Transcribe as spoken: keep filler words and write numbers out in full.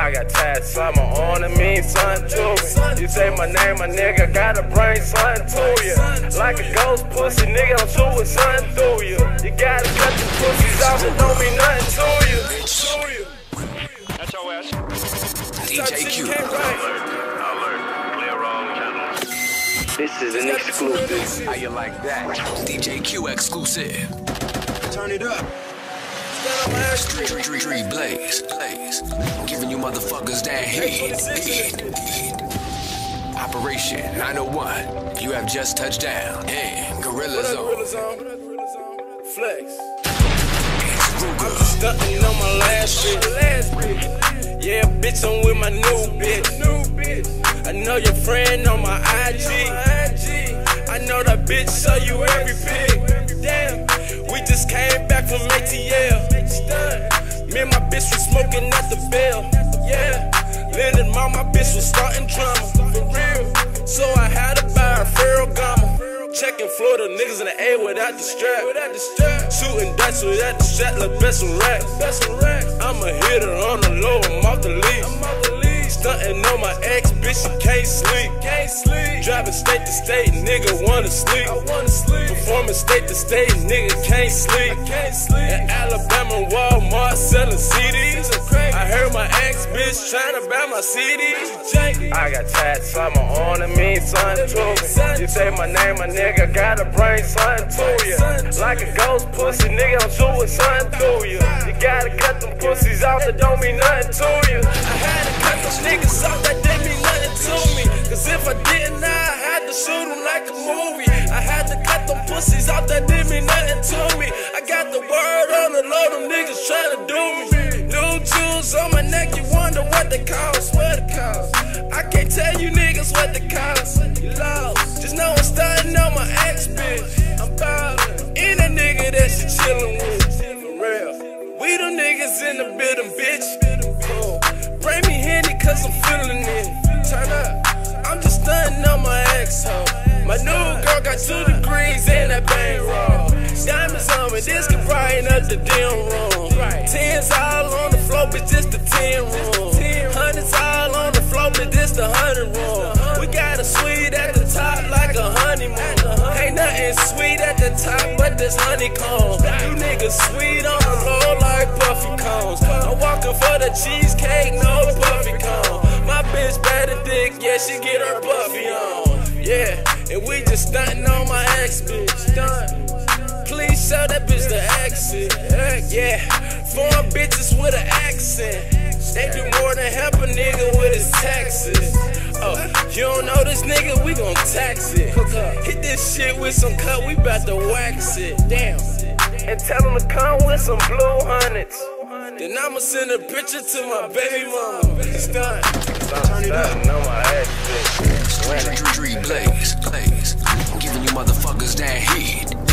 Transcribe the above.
I got tats on my arm, it means something to me. You say my name, my nigga, gotta bring something to you. Like a ghost pussy, nigga, I'm true with something through you. You gotta cut the pussies off, it don't mean nothing to you. That's your ass. D J Q. This is an exclusive. How you like that? D J Q exclusive. Turn it up. Street, street, street, street, blaze, blaze. Giving you motherfuckers that heat, heat, heat. Operation nine oh one. You have just touched down. And Gorilla Zone. Flex. Ruger. I'm stunting on my last bitch. Yeah, bitch, I'm with my new bitch. New bitch. I know your friend on my I G. I know that bitch show you every pic. Damn, we just came back from A T L. Me and my bitch was smoking at the Bell. Yeah, Lynn and mom, my bitch was starting drama. For real. So I had to buy a Ferragamo. Checking Florida niggas in the A without the strap. Without the strap. Shooting dice without the strap, like best of rack. Best of rack. I'm a hitter on the low, I'm off the lead. I'm off the lead. Stunting on my ex, bitch, she can't sleep. Can't sleep. Driving state to state, nigga wanna sleep. I wanna sleep. Performing state to state, nigga can't sleep. I can't sleep. In Alabama, Walmart selling C Ds. I heard my ex bitch tryna buy my C Ds. I got tats on my arm, it means something to me. You say my name, my nigga, gotta bring something to you. Like a ghost pussy, nigga, I'm true with something to you. You gotta cut them pussies off, that don't mean nothing to you. I had to cut them niggas off, that didn't mean nothing to me. Cause if I didn't, I had to shoot them like a movie. I had to cut them pussies off, that didn't mean nothing to me. I got the word on the low, them niggas tryna do me. New jewels on my neck, you wonder what they cost. What it cost? I can't tell you niggas what they cost. You lost. Just know I'm starting on my ex bitch. I'm ballin'. In a nigga that she chillin' with. For real. We the niggas in the building, bitch. Oh. Bring me Henny cause I'm feeling it. Turn up. I'm just stunting on my ex hoe. My new girl got two degrees and that bang roll. Diamonds on me, this can brighten up the damn room. Tens all on the floor, but just the ten room. Hundreds all on the floor, but this the hundred room. We got a sweet at the top like a honeymoon. Ain't nothing sweet at the top but this honeycomb. You niggas sweet on the low like puffy cones. I'm walking for the cheesecake, no puffy cone. My bitch better dick, yeah, she get her puffy on. Yeah, and we just stunting on my ex bitch. Stunt. Please show that bitch the exit. Yeah, foreign bitches with an accent. They do more than help a nigga with his taxes. Oh, you don't know this nigga, we gon' tax it. Hit this shit with some cut, we bout to wax it. Damn. And tell him to come with some blue hundreds. Then I'ma send a picture to my baby mama. Stunt. Turn it up. Know my ex bitch. Street, street, blaze, blaze. Giving you motherfuckers that heat.